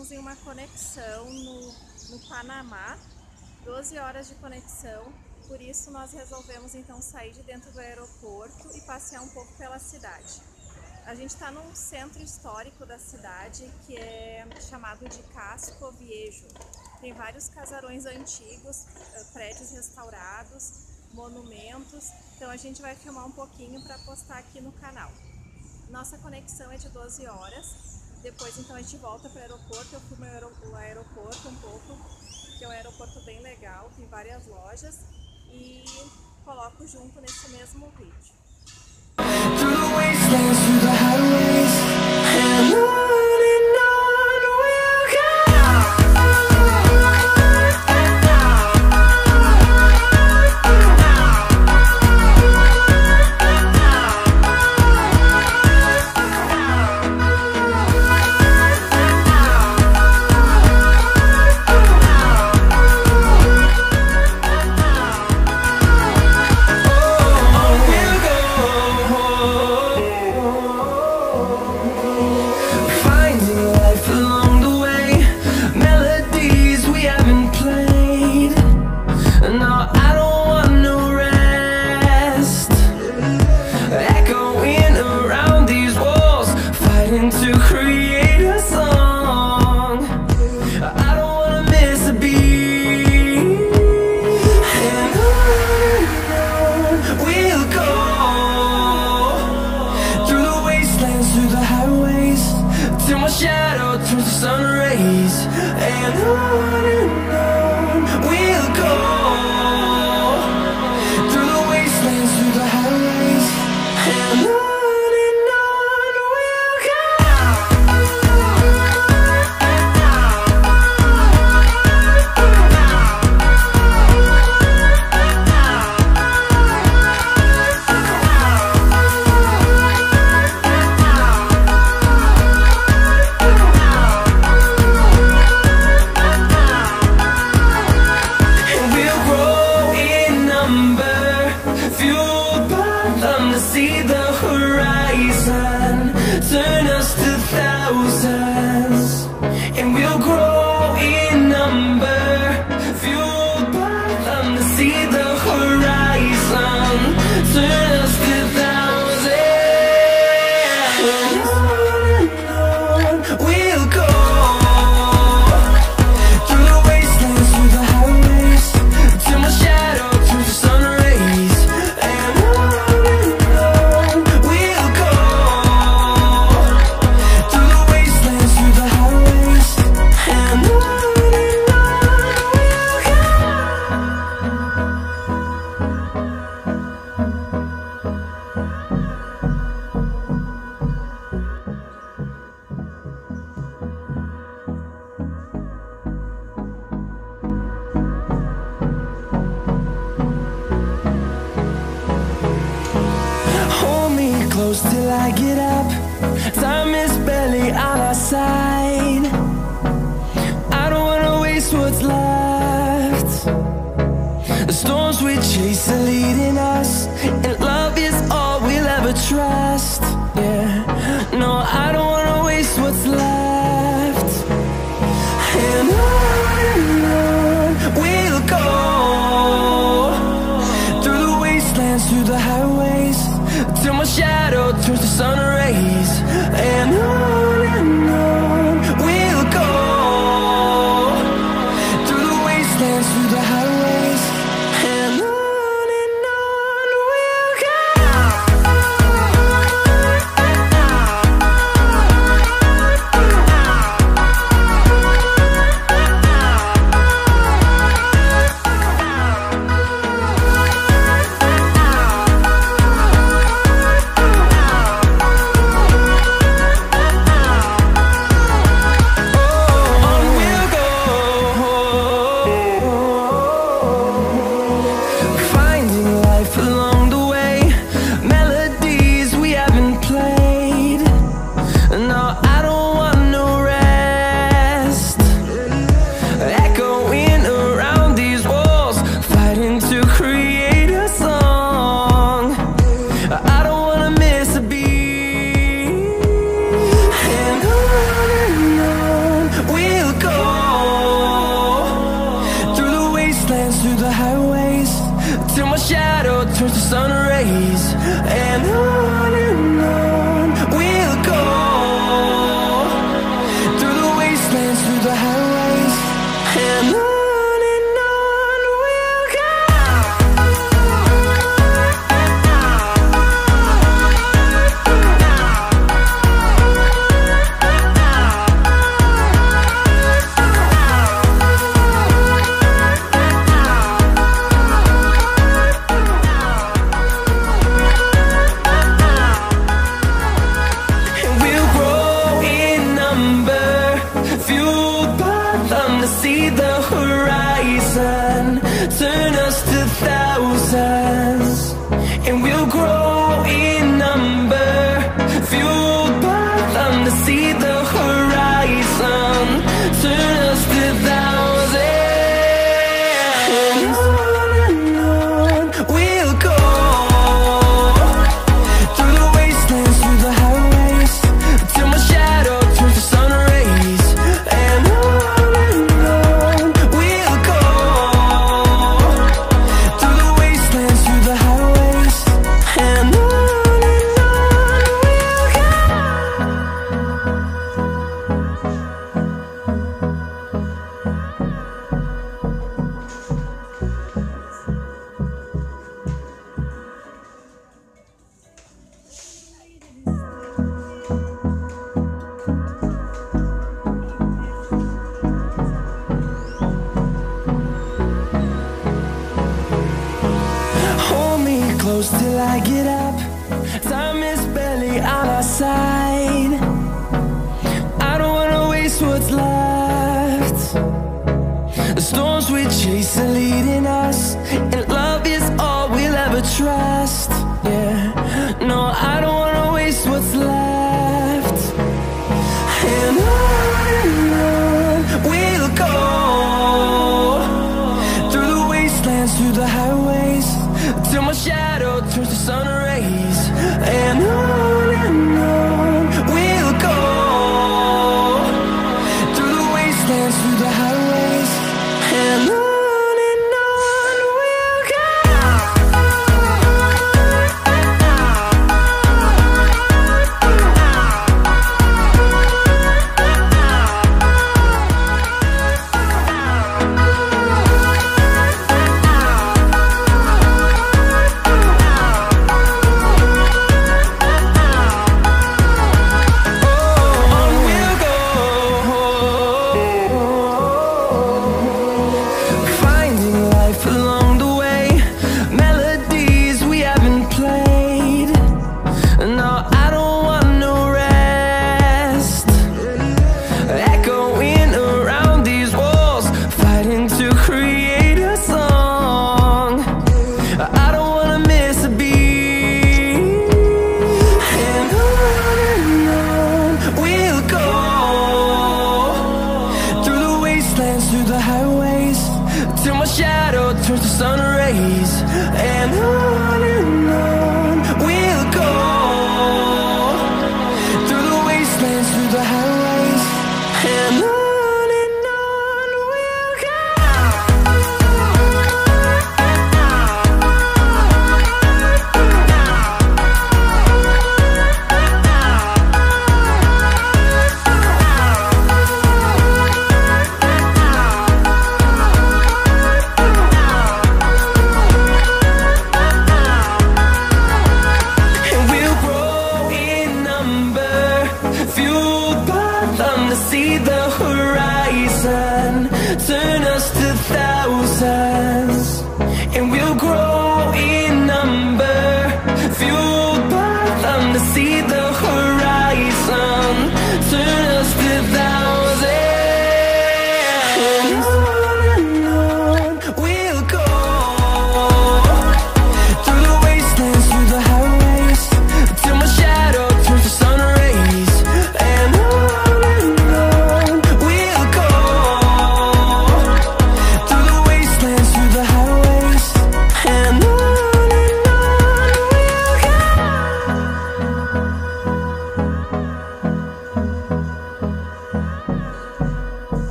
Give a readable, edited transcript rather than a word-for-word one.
estamos em uma conexão no Panamá, 12 horas de conexão, por isso nós resolvemos então sair de dentro do aeroporto e passear um pouco pela cidade. A gente está num centro histórico da cidade que é chamado de Casco Viejo. Tem vários casarões antigos, prédios restaurados, monumentos, então a gente vai filmar um pouquinho para postar aqui no canal. Nossa conexão é de 12 horas, depois então a gente volta para o aeroporto. Eu filmo o aeroporto um pouco, que é um aeroporto bem legal, tem várias lojas, e coloco junto nesse mesmo vídeo. To create a song, I don't wanna miss a beat, and on we'll go, through the wastelands, through the highways, till my shadow turns to sun rays, and on we'll go, through the wastelands, through the highways, and on. See the horizon turn us to thousands, and we'll grow in number, fueled by them to see the horizon turn us to thousands, and on we'll go, through the wastelands, through the highways, till my shadow turns to sun rays, and on. Close till I get up, time is barely on our side. I don't wanna waste what's left. The storms we chase are leading us, and love is all we'll ever trust. Yeah, no, I don't wanna waste what's left. And on we'll go, through the wastelands, through the highways, till my shadow turns to sun rays, and on we'll go, through the wastelands, through the highways, and on we'll go. wastelands, through the highways, till my shadow turns to sun rays. And on we'll go, through the wastelands, through the highways, and on. See the horizon, turn us to thousands, and we'll grow in number, fueled by them. To see the horizon, turn us to thousands, and on we'll go, through the wastelands, through the highways, till my shadow turns to sun rays. And close till I get up. Time is barely on our side. I don't wanna waste what's left. The storms we chase are leading us, and love is all we'll ever trust. Yeah, no, I don't wanna waste what's left. And on we'll go, through the wastelands, through the highways, till my shadow turns to sun rays. And on we'll go, through the wastelands, through the highways, and on we'll go. Through the highways, till my shadow turns to sun rays. And on we'll go, through the wastelands, through the highways, and on we'll go. Fueled by them, to see the horizon, turn us to thousands.